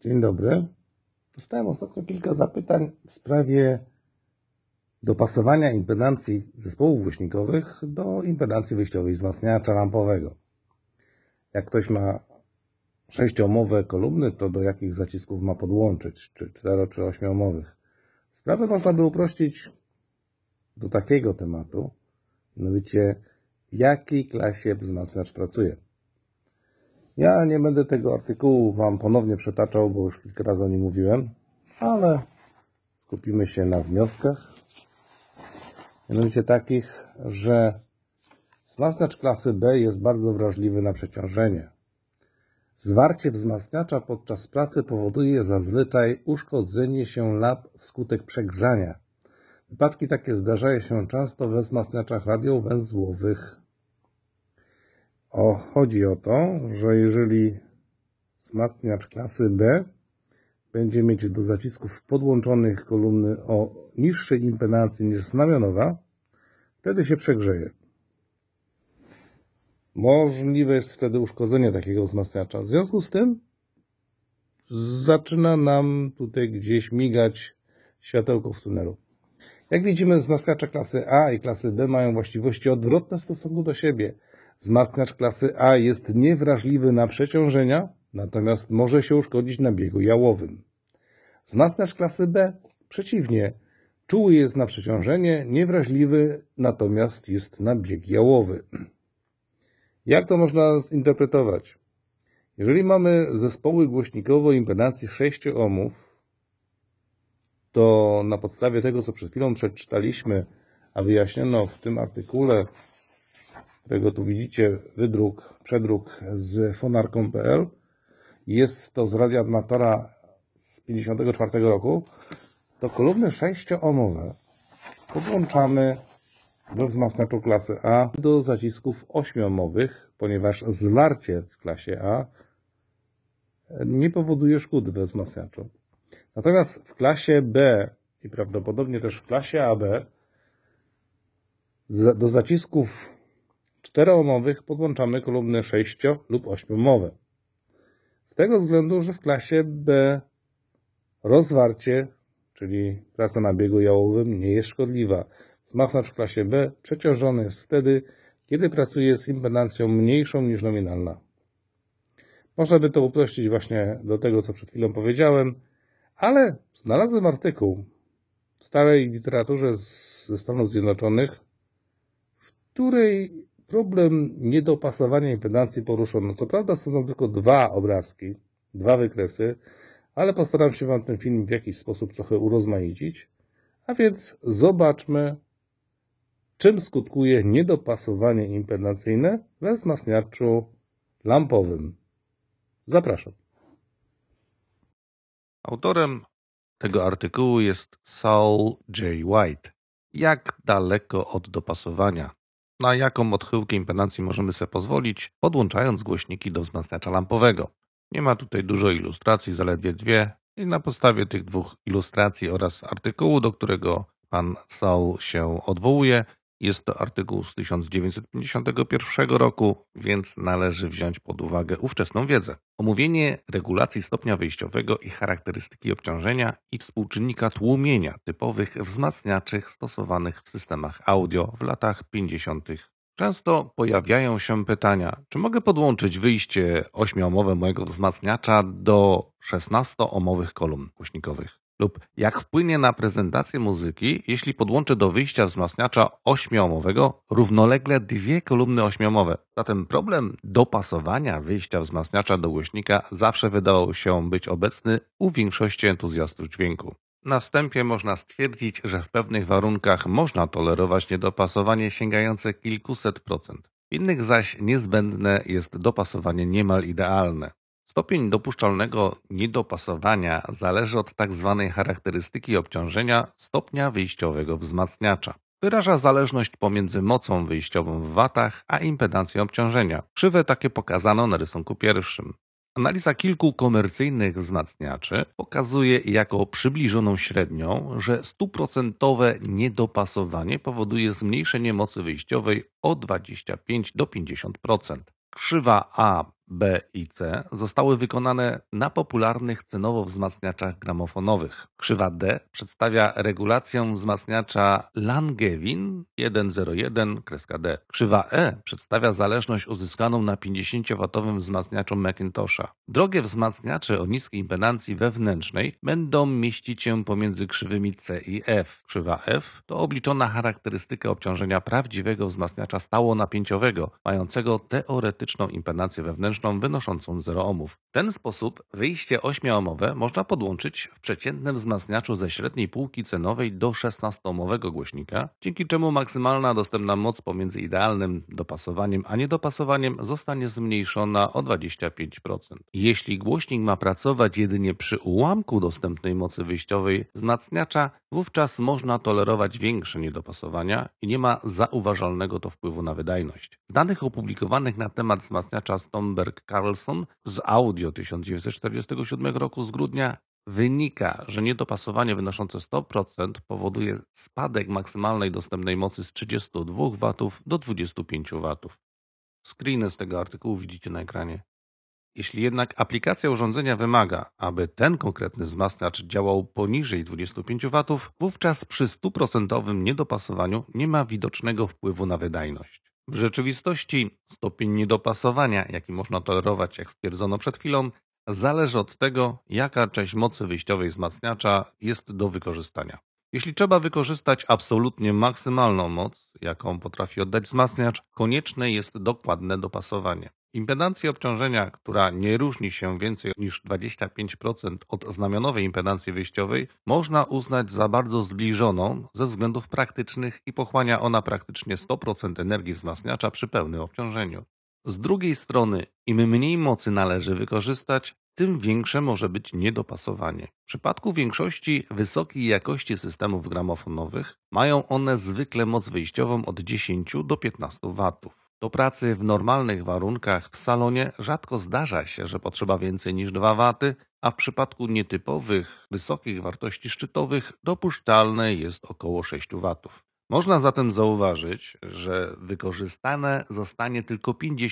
Dzień dobry. Dostałem ostatnio kilka zapytań w sprawie dopasowania impedancji zespołów głośnikowych do impedancji wyjściowej wzmacniacza lampowego. Jak ktoś ma 6-ohmowe kolumny, to do jakich zacisków ma podłączyć, czy 4, czy 8-ohmowych. Sprawę można by uprościć do takiego tematu, mianowicie w jakiej klasie wzmacniacz pracuje. Ja nie będę tego artykułu Wam ponownie przetaczał, bo już kilka razy o nim mówiłem, ale skupimy się na wnioskach. Mianowicie takich, że wzmacniacz klasy B jest bardzo wrażliwy na przeciążenie. Zwarcie wzmacniacza podczas pracy powoduje zazwyczaj uszkodzenie się lamp wskutek przegrzania. Wypadki takie zdarzają się często we wzmacniaczach radiowęzłowych. Chodzi o to, że jeżeli wzmacniacz klasy B będzie mieć do zacisków podłączonych kolumny o niższej impedancji niż znamionowa, wtedy się przegrzeje. Możliwe jest wtedy uszkodzenie takiego wzmacniacza. W związku z tym zaczyna nam tutaj gdzieś migać światełko w tunelu. Jak widzimy, wzmacniacze klasy A i klasy B mają właściwości odwrotne w stosunku do siebie. Wzmacniacz klasy A jest niewrażliwy na przeciążenia, natomiast może się uszkodzić na biegu jałowym. Wzmacniacz klasy B przeciwnie, czuły jest na przeciążenie, niewrażliwy natomiast jest na bieg jałowy. Jak to można zinterpretować? Jeżeli mamy zespoły głośnikowe o impedancji 6 ohmów, to na podstawie tego, co przed chwilą przeczytaliśmy, a wyjaśniono w tym artykule, którego tu widzicie, przedruk z fonarką.pl, jest to z radioamatora z 1954 roku, to kolumny 6-ohmowe podłączamy we wzmacniaczu klasy A do zacisków 8-ohmowych, ponieważ zwarcie w klasie A nie powoduje szkód we wzmacniaczu. Natomiast w klasie B i prawdopodobnie też w klasie AB do zacisków 4-ohmowych podłączamy kolumny 6- lub 8-ohmowe. Z tego względu, że w klasie B rozwarcie, czyli praca na biegu jałowym, nie jest szkodliwa. Wzmacniacz w klasie B przeciążony jest wtedy, kiedy pracuje z impedancją mniejszą niż nominalna. Można by to uprościć właśnie do tego, co przed chwilą powiedziałem, ale znalazłem artykuł w starej literaturze ze Stanów Zjednoczonych, w której problem niedopasowania impedancji poruszono. Co prawda są tam tylko 2 obrazki, 2 wykresy, ale postaram się Wam ten film w jakiś sposób trochę urozmaicić. A więc zobaczmy, czym skutkuje niedopasowanie impedancyjne we wzmacniaczu lampowym. Zapraszam. Autorem tego artykułu jest Saul J. White. Jak daleko od dopasowania? Na jaką odchyłkę impedancji możemy sobie pozwolić, podłączając głośniki do wzmacniacza lampowego? Nie ma tutaj dużo ilustracji, zaledwie 2. I na podstawie tych 2 ilustracji oraz artykułu, do którego pan Saul się odwołuje, jest to artykuł z 1951 roku, więc należy wziąć pod uwagę ówczesną wiedzę. Omówienie regulacji stopnia wyjściowego i charakterystyki obciążenia i współczynnika tłumienia typowych wzmacniaczy stosowanych w systemach audio w latach 50. Często pojawiają się pytania, czy mogę podłączyć wyjście 8-ohmowe mojego wzmacniacza do 16-ohmowych kolumn głośnikowych? Lub jak wpłynie na prezentację muzyki, jeśli podłączę do wyjścia wzmacniacza 8-ohmowego równolegle 2 kolumny 8-ohmowe. Zatem problem dopasowania wyjścia wzmacniacza do głośnika zawsze wydawał się być obecny u większości entuzjastów dźwięku. Na wstępie można stwierdzić, że w pewnych warunkach można tolerować niedopasowanie sięgające kilkuset procent. W innych zaś niezbędne jest dopasowanie niemal idealne. Stopień dopuszczalnego niedopasowania zależy od tzw. charakterystyki obciążenia stopnia wyjściowego wzmacniacza. Wyraża zależność pomiędzy mocą wyjściową w watach a impedancją obciążenia. Krzywe takie pokazano na rysunku pierwszym. Analiza kilku komercyjnych wzmacniaczy pokazuje jako przybliżoną średnią, że 100% niedopasowanie powoduje zmniejszenie mocy wyjściowej o 25 do 50%. Krzywa A B i C zostały wykonane na popularnych cenowo wzmacniaczach gramofonowych. Krzywa D przedstawia regulację wzmacniacza Langevin 101-D. Krzywa E przedstawia zależność uzyskaną na 50W wzmacniaczu Mackintosha. Drogie wzmacniacze o niskiej impedancji wewnętrznej będą mieścić się pomiędzy krzywymi C i F. Krzywa F to obliczona charakterystyka obciążenia prawdziwego wzmacniacza stałonapięciowego, mającego teoretyczną impedancję wewnętrzną wynoszącą 0 ohmów. W ten sposób wyjście 8-ohmowe można podłączyć w przeciętnym wzmacniaczu ze średniej półki cenowej do 16-ohmowego głośnika, dzięki czemu maksymalna dostępna moc pomiędzy idealnym dopasowaniem a niedopasowaniem zostanie zmniejszona o 25%. Jeśli głośnik ma pracować jedynie przy ułamku dostępnej mocy wyjściowej wzmacniacza, wówczas można tolerować większe niedopasowania i nie ma zauważalnego to wpływu na wydajność. Z danych opublikowanych na temat wzmacniacza Stomberg-Carlson z Audio 1947 roku z grudnia wynika, że niedopasowanie wynoszące 100% powoduje spadek maksymalnej dostępnej mocy z 32 W do 25 W. Screeny z tego artykułu widzicie na ekranie. Jeśli jednak aplikacja urządzenia wymaga, aby ten konkretny wzmacniacz działał poniżej 25 W, wówczas przy 100% niedopasowaniu nie ma widocznego wpływu na wydajność. W rzeczywistości stopień niedopasowania, jaki można tolerować, jak stwierdzono przed chwilą, zależy od tego, jaka część mocy wyjściowej wzmacniacza jest do wykorzystania. Jeśli trzeba wykorzystać absolutnie maksymalną moc, jaką potrafi oddać wzmacniacz, konieczne jest dokładne dopasowanie. Impedancja obciążenia, która nie różni się więcej niż 25% od znamionowej impedancji wyjściowej, można uznać za bardzo zbliżoną ze względów praktycznych i pochłania ona praktycznie 100% energii wzmacniacza przy pełnym obciążeniu. Z drugiej strony, im mniej mocy należy wykorzystać, tym większe może być niedopasowanie. W przypadku większości wysokiej jakości systemów gramofonowych mają one zwykle moc wyjściową od 10 do 15 W. Do pracy w normalnych warunkach w salonie rzadko zdarza się, że potrzeba więcej niż 2 W, a w przypadku nietypowych, wysokich wartości szczytowych dopuszczalne jest około 6 W. Można zatem zauważyć, że wykorzystane zostanie tylko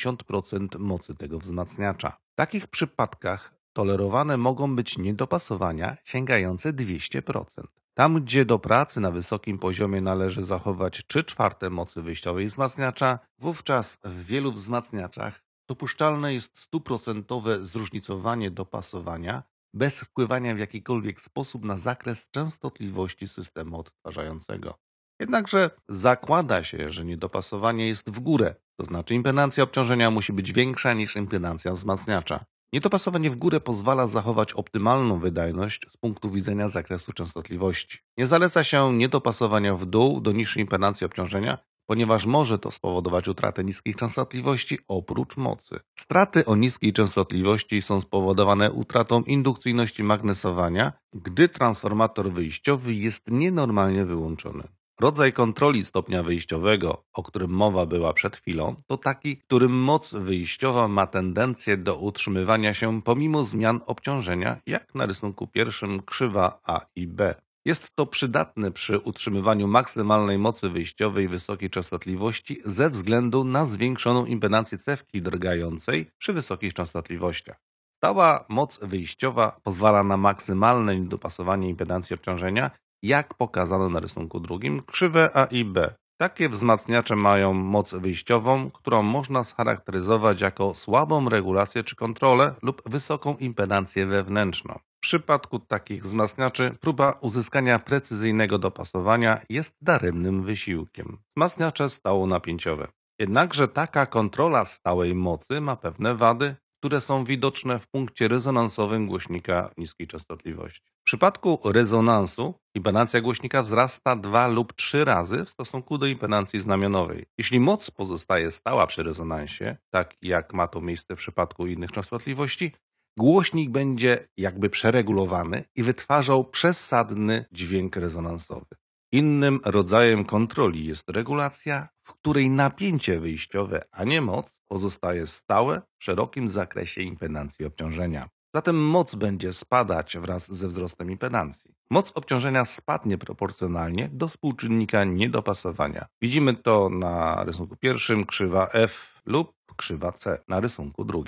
50% mocy tego wzmacniacza. W takich przypadkach tolerowane mogą być niedopasowania sięgające 200%. Tam, gdzie do pracy na wysokim poziomie należy zachować 3/4 mocy wyjściowej wzmacniacza, wówczas w wielu wzmacniaczach dopuszczalne jest 100% zróżnicowanie dopasowania bez wpływania w jakikolwiek sposób na zakres częstotliwości systemu odtwarzającego. Jednakże zakłada się, że niedopasowanie jest w górę, to znaczy impedancja obciążenia musi być większa niż impedancja wzmacniacza. Niedopasowanie w górę pozwala zachować optymalną wydajność z punktu widzenia zakresu częstotliwości. Nie zaleca się niedopasowania w dół do niższej impedancji obciążenia, ponieważ może to spowodować utratę niskich częstotliwości oprócz mocy. Straty o niskiej częstotliwości są spowodowane utratą indukcyjności magnesowania, gdy transformator wyjściowy jest nienormalnie wyłączony. Rodzaj kontroli stopnia wyjściowego, o którym mowa była przed chwilą, to taki, w którym moc wyjściowa ma tendencję do utrzymywania się pomimo zmian obciążenia, jak na rysunku pierwszym krzywa A i B. Jest to przydatne przy utrzymywaniu maksymalnej mocy wyjściowej wysokiej częstotliwości ze względu na zwiększoną impedancję cewki drgającej przy wysokich częstotliwościach. Stała moc wyjściowa pozwala na maksymalne dopasowanie impedancji obciążenia, jak pokazano na rysunku drugim, krzywe A i B. Takie wzmacniacze mają moc wyjściową, którą można scharakteryzować jako słabą regulację czy kontrolę lub wysoką impedancję wewnętrzną. W przypadku takich wzmacniaczy próba uzyskania precyzyjnego dopasowania jest daremnym wysiłkiem. Wzmacniacze stałonapięciowe. Jednakże taka kontrola stałej mocy ma pewne wady, które są widoczne w punkcie rezonansowym głośnika niskiej częstotliwości. W przypadku rezonansu impedancja głośnika wzrasta 2 lub 3 razy w stosunku do impedancji znamionowej. Jeśli moc pozostaje stała przy rezonansie, tak jak ma to miejsce w przypadku innych częstotliwości, głośnik będzie jakby przeregulowany i wytwarzał przesadny dźwięk rezonansowy. Innym rodzajem kontroli jest regulacja, w której napięcie wyjściowe, a nie moc, pozostaje stałe w szerokim zakresie impedancji obciążenia. Zatem moc będzie spadać wraz ze wzrostem impedancji. Moc obciążenia spadnie proporcjonalnie do współczynnika niedopasowania. Widzimy to na rysunku pierwszym, krzywa F lub krzywa C na rysunku drugim.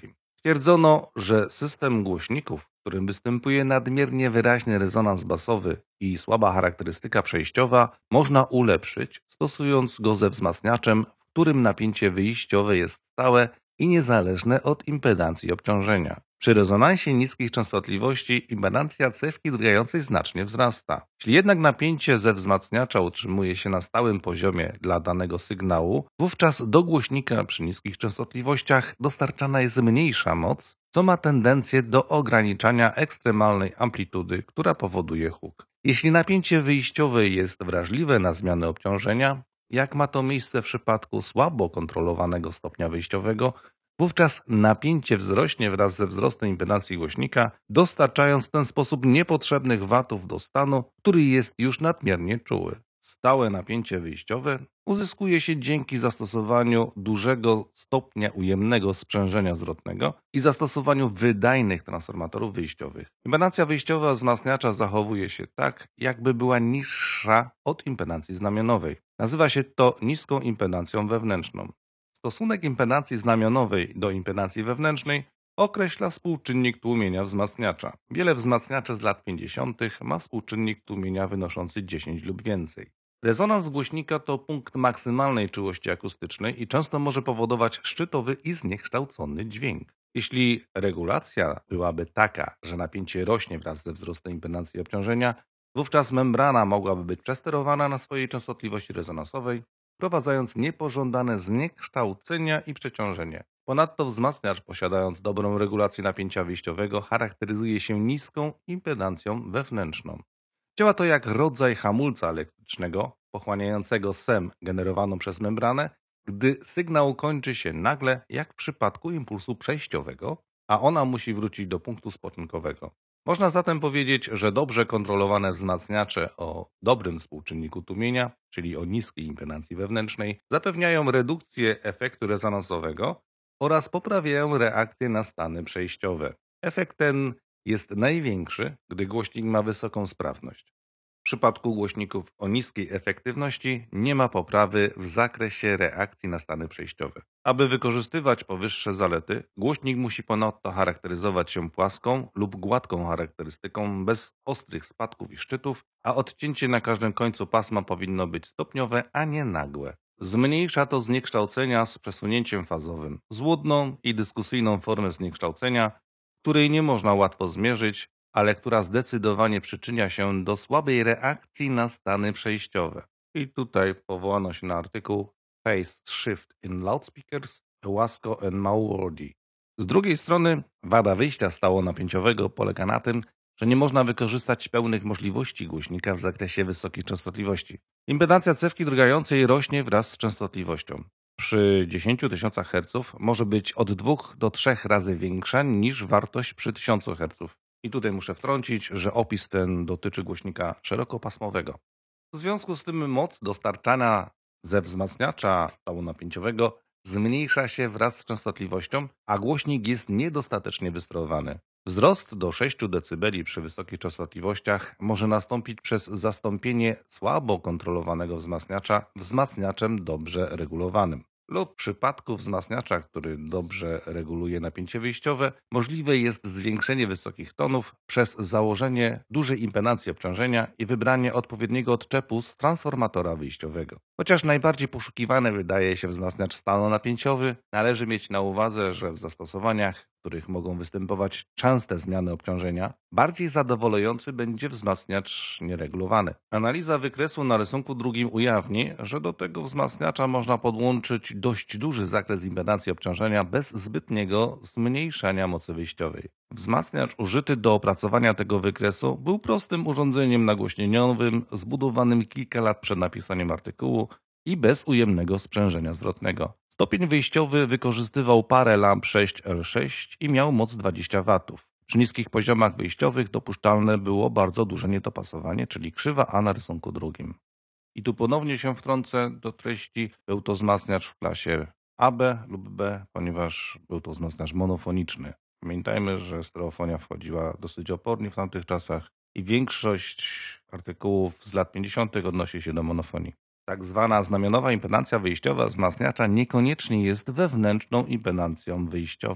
Twierdzono, że system głośników, w którym występuje nadmiernie wyraźny rezonans basowy i słaba charakterystyka przejściowa, można ulepszyć, stosując go ze wzmacniaczem, w którym napięcie wyjściowe jest stałe i niezależne od impedancji obciążenia. Przy rezonansie niskich częstotliwości impedancja cewki drgającej znacznie wzrasta. Jeśli jednak napięcie ze wzmacniacza utrzymuje się na stałym poziomie dla danego sygnału, wówczas do głośnika przy niskich częstotliwościach dostarczana jest mniejsza moc, co ma tendencję do ograniczania ekstremalnej amplitudy, która powoduje huk. Jeśli napięcie wyjściowe jest wrażliwe na zmiany obciążenia, jak ma to miejsce w przypadku słabo kontrolowanego stopnia wyjściowego, wówczas napięcie wzrośnie wraz ze wzrostem impedancji głośnika, dostarczając w ten sposób niepotrzebnych watów do stanu, który jest już nadmiernie czuły. Stałe napięcie wyjściowe uzyskuje się dzięki zastosowaniu dużego stopnia ujemnego sprzężenia zwrotnego i zastosowaniu wydajnych transformatorów wyjściowych. Impedancja wyjściowa wzmacniacza zachowuje się tak, jakby była niższa od impedancji znamionowej. Nazywa się to niską impedancją wewnętrzną. Stosunek impedancji znamionowej do impedancji wewnętrznej określa współczynnik tłumienia wzmacniacza. Wiele wzmacniaczy z lat 50. ma współczynnik tłumienia wynoszący 10 lub więcej. Rezonans głośnika to punkt maksymalnej czułości akustycznej i często może powodować szczytowy i zniekształcony dźwięk. Jeśli regulacja byłaby taka, że napięcie rośnie wraz ze wzrostem impedancji obciążenia, wówczas membrana mogłaby być przesterowana na swojej częstotliwości rezonansowej, wprowadzając niepożądane zniekształcenia i przeciążenie. Ponadto wzmacniacz, posiadając dobrą regulację napięcia wyjściowego, charakteryzuje się niską impedancją wewnętrzną. Działa to jak rodzaj hamulca elektrycznego pochłaniającego SEM generowaną przez membranę, gdy sygnał kończy się nagle, jak w przypadku impulsu przejściowego, a ona musi wrócić do punktu spoczynkowego. Można zatem powiedzieć, że dobrze kontrolowane wzmacniacze o dobrym współczynniku tłumienia, czyli o niskiej impedancji wewnętrznej, zapewniają redukcję efektu rezonansowego oraz poprawiają reakcję na stany przejściowe. Efekt ten jest największy, gdy głośnik ma wysoką sprawność. W przypadku głośników o niskiej efektywności nie ma poprawy w zakresie reakcji na stany przejściowe. Aby wykorzystywać powyższe zalety, głośnik musi ponadto charakteryzować się płaską lub gładką charakterystyką bez ostrych spadków i szczytów, a odcięcie na każdym końcu pasma powinno być stopniowe, a nie nagłe. Zmniejsza to zniekształcenia z przesunięciem fazowym, złudną i dyskusyjną formę zniekształcenia, której nie można łatwo zmierzyć, ale która zdecydowanie przyczynia się do słabej reakcji na stany przejściowe. I tutaj powołano się na artykuł Phase Shift in Loudspeakers, Owasco and Mawordy. Z drugiej strony wada wyjścia stałonapięciowego polega na tym, że nie można wykorzystać pełnych możliwości głośnika w zakresie wysokich częstotliwości. Impedancja cewki drgającej rośnie wraz z częstotliwością. Przy 10 000 Hz może być od 2 do 3 razy większa niż wartość przy 1000 Hz. I tutaj muszę wtrącić, że opis ten dotyczy głośnika szerokopasmowego. W związku z tym moc dostarczana ze wzmacniacza stałonapięciowego zmniejsza się wraz z częstotliwością, a głośnik jest niedostatecznie wysterowany. Wzrost do 6 dB przy wysokich częstotliwościach może nastąpić przez zastąpienie słabo kontrolowanego wzmacniacza wzmacniaczem dobrze regulowanym. Lub w przypadku wzmacniacza, który dobrze reguluje napięcie wyjściowe, możliwe jest zwiększenie wysokich tonów przez założenie dużej impedancji obciążenia i wybranie odpowiedniego odczepu z transformatora wyjściowego. Chociaż najbardziej poszukiwany wydaje się wzmacniacz stalonapięciowy, należy mieć na uwadze, że w zastosowaniach, w których mogą występować częste zmiany obciążenia, bardziej zadowalający będzie wzmacniacz nieregulowany. Analiza wykresu na rysunku drugim ujawni, że do tego wzmacniacza można podłączyć dość duży zakres impedancji obciążenia bez zbytniego zmniejszania mocy wyjściowej. Wzmacniacz użyty do opracowania tego wykresu był prostym urządzeniem nagłośnieniowym zbudowanym kilka lat przed napisaniem artykułu i bez ujemnego sprzężenia zwrotnego. Stopień wyjściowy wykorzystywał parę lamp 6L6 i miał moc 20 W. Przy niskich poziomach wyjściowych dopuszczalne było bardzo duże niedopasowanie, czyli krzywa A na rysunku drugim. I tu ponownie się wtrącę do treści. Był to wzmacniacz w klasie AB lub B, ponieważ był to wzmacniacz monofoniczny. Pamiętajmy, że stereofonia wchodziła dosyć opornie w tamtych czasach i większość artykułów z lat 50. odnosi się do monofonii. Tak zwana znamionowa impedancja wyjściowa wzmacniacza niekoniecznie jest wewnętrzną impedancją wyjściową.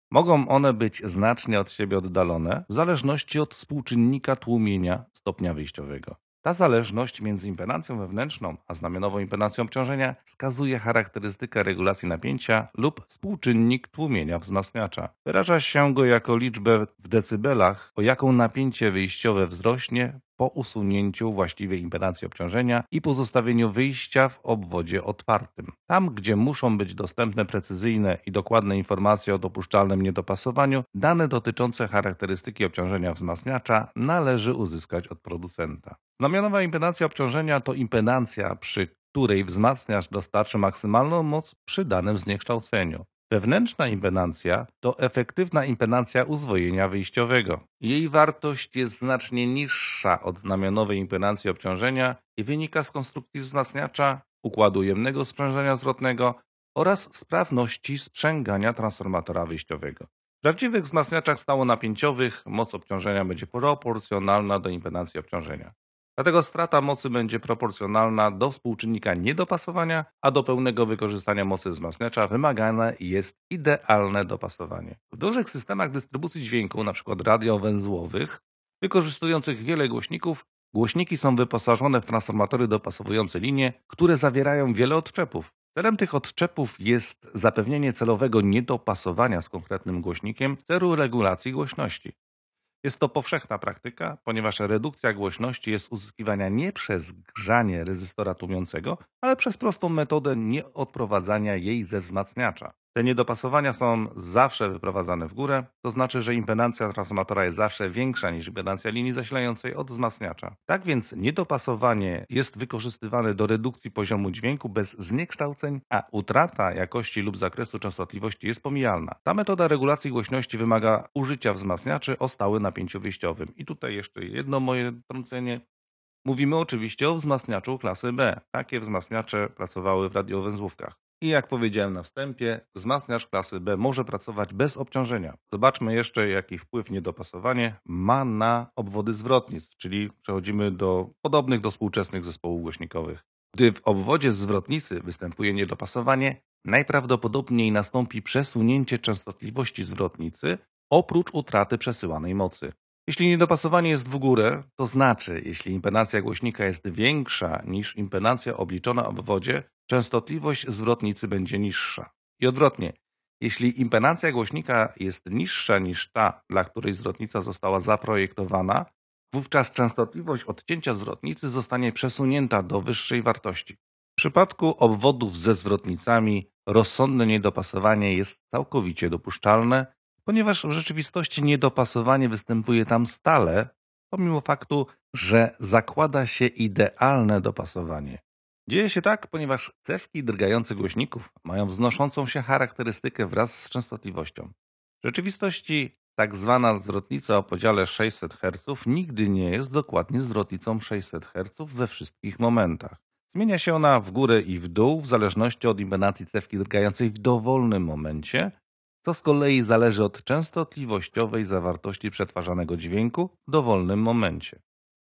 Mogą one być znacznie od siebie oddalone w zależności od współczynnika tłumienia stopnia wyjściowego. Ta zależność między impedancją wewnętrzną a znamionową impedancją obciążenia wskazuje charakterystykę regulacji napięcia lub współczynnik tłumienia wzmacniacza. Wyraża się go jako liczbę w decybelach, o jaką napięcie wyjściowe wzrośnie po usunięciu właściwej impedancji obciążenia i pozostawieniu wyjścia w obwodzie otwartym. Tam, gdzie muszą być dostępne precyzyjne i dokładne informacje o dopuszczalnym niedopasowaniu, dane dotyczące charakterystyki obciążenia wzmacniacza należy uzyskać od producenta. Znamionowa impedancja obciążenia to impedancja, przy której wzmacniacz dostarczy maksymalną moc przy danym zniekształceniu. Wewnętrzna impedancja to efektywna impedancja uzwojenia wyjściowego. Jej wartość jest znacznie niższa od znamionowej impedancji obciążenia i wynika z konstrukcji wzmacniacza, układu ujemnego sprzężenia zwrotnego oraz sprawności sprzęgania transformatora wyjściowego. W prawdziwych wzmacniaczach stałonapięciowych moc obciążenia będzie proporcjonalna do impedancji obciążenia. Dlatego strata mocy będzie proporcjonalna do współczynnika niedopasowania, a do pełnego wykorzystania mocy wzmacniacza wymagane jest idealne dopasowanie. W dużych systemach dystrybucji dźwięku, np. radiowęzłowych, wykorzystujących wiele głośników, głośniki są wyposażone w transformatory dopasowujące linie, które zawierają wiele odczepów. Celem tych odczepów jest zapewnienie celowego niedopasowania z konkretnym głośnikiem w celu regulacji głośności. Jest to powszechna praktyka, ponieważ redukcja głośności jest uzyskiwana nie przez grzanie rezystora tłumiącego, ale przez prostą metodę nieodprowadzania jej ze wzmacniacza. Te niedopasowania są zawsze wyprowadzane w górę, to znaczy, że impedancja transformatora jest zawsze większa niż impedancja linii zasilającej od wzmacniacza. Tak więc niedopasowanie jest wykorzystywane do redukcji poziomu dźwięku bez zniekształceń, a utrata jakości lub zakresu częstotliwości jest pomijalna. Ta metoda regulacji głośności wymaga użycia wzmacniaczy o stałym napięciu wyjściowym. I tutaj jeszcze jedno moje wtrącenie. Mówimy oczywiście o wzmacniaczu klasy B. Takie wzmacniacze pracowały w radiowęzłówkach. I jak powiedziałem na wstępie, wzmacniacz klasy B może pracować bez obciążenia. Zobaczmy jeszcze, jaki wpływ niedopasowanie ma na obwody zwrotnic, czyli przechodzimy do podobnych do współczesnych zespołów głośnikowych. Gdy w obwodzie zwrotnicy występuje niedopasowanie, najprawdopodobniej nastąpi przesunięcie częstotliwości zwrotnicy oprócz utraty przesyłanej mocy. Jeśli niedopasowanie jest w górę, to znaczy, jeśli impedancja głośnika jest większa niż impedancja obliczona w obwodzie, częstotliwość zwrotnicy będzie niższa. I odwrotnie, jeśli impedancja głośnika jest niższa niż ta, dla której zwrotnica została zaprojektowana, wówczas częstotliwość odcięcia zwrotnicy zostanie przesunięta do wyższej wartości. W przypadku obwodów ze zwrotnicami rozsądne niedopasowanie jest całkowicie dopuszczalne, ponieważ w rzeczywistości niedopasowanie występuje tam stale, pomimo faktu, że zakłada się idealne dopasowanie. Dzieje się tak, ponieważ cewki drgających głośników mają wznoszącą się charakterystykę wraz z częstotliwością. W rzeczywistości tak zwana zwrotnica o podziale 600 Hz nigdy nie jest dokładnie zwrotnicą 600 Hz we wszystkich momentach. Zmienia się ona w górę i w dół w zależności od impedancji cewki drgającej w dowolnym momencie, co z kolei zależy od częstotliwościowej zawartości przetwarzanego dźwięku w dowolnym momencie.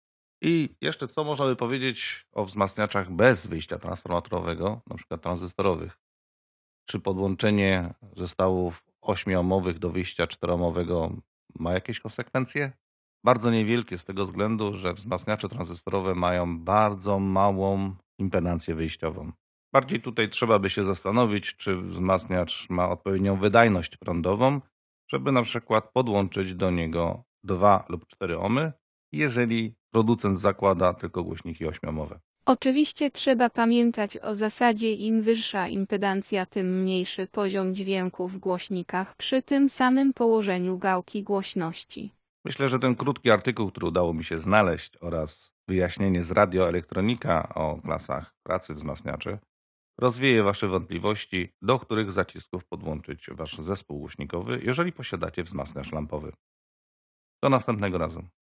I jeszcze co można by powiedzieć o wzmacniaczach bez wyjścia transformatorowego, np. tranzystorowych? Czy podłączenie zestawów 8-ohmowych do wyjścia 4-ohmowego ma jakieś konsekwencje? Bardzo niewielkie z tego względu, że wzmacniacze tranzystorowe mają bardzo małą impedancję wyjściową. Bardziej tutaj trzeba by się zastanowić, czy wzmacniacz ma odpowiednią wydajność prądową, żeby na przykład podłączyć do niego 2 lub 4 ohmy, jeżeli producent zakłada tylko głośniki 8-ohmowe. Oczywiście trzeba pamiętać o zasadzie im wyższa impedancja, tym mniejszy poziom dźwięku w głośnikach przy tym samym położeniu gałki głośności. Myślę, że ten krótki artykuł, który udało mi się znaleźć oraz wyjaśnienie z radioelektronika o klasach pracy wzmacniaczy rozwieje Wasze wątpliwości, do których zacisków podłączyć Wasz zespół głośnikowy, jeżeli posiadacie wzmacniacz lampowy. Do następnego razu.